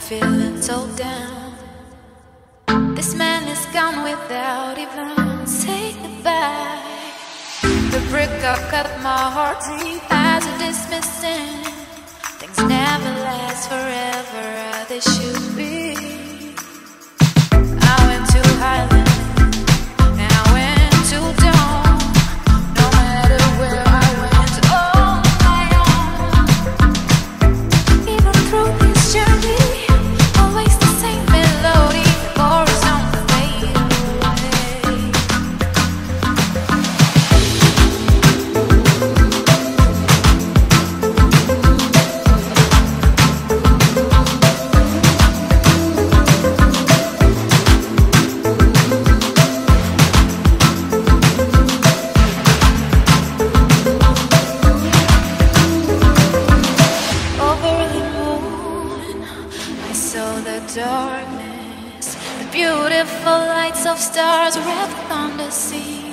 feeling so down. This man is gone without even saying goodbye. The breakup cut my heart deep as a dismissing. Things never last forever, they should be. I went to Highland and I went to Dawn. No matter where I went, on my own. Even through this journey, always the same melody, the chorus on the fade away. Darkness, the beautiful lights of stars wrapped on the sea.